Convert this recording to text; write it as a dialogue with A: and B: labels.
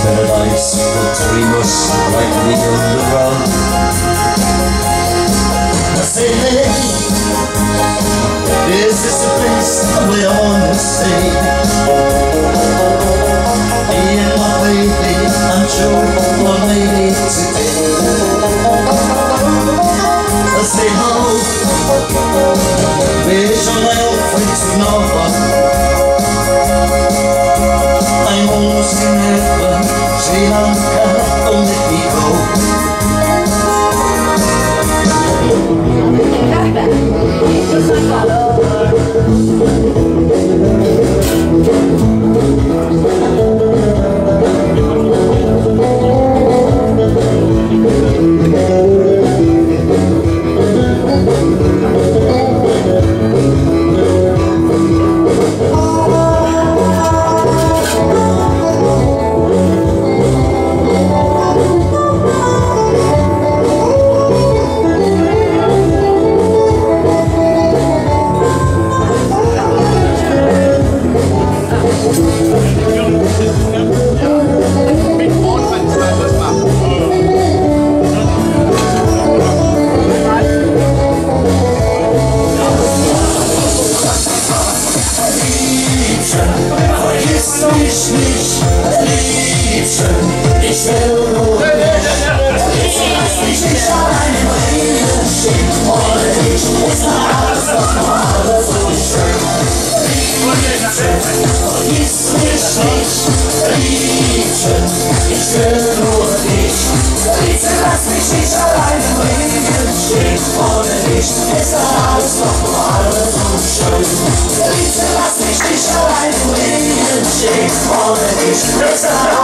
A: paradise between us like the underground. I say, hey, is this a place where I wanna stay? Me and my baby, I'm sure we'll make it today. I say, how? Where shall I offer to know? I'm almost in heaven, Sri Lanka, don't let me go. Ich will nur dich, lass mich nicht allein im Regen stehen. Ohne dich ist alles noch so schön. Vergiss mich nicht, Liebchen, ich will nur dich. Bitte lass mich nicht allein im Regen stehen. Ohne dich ist alles noch so schön. Bitte lass mich nicht allein im Regen stehen. Ohne dich ist alles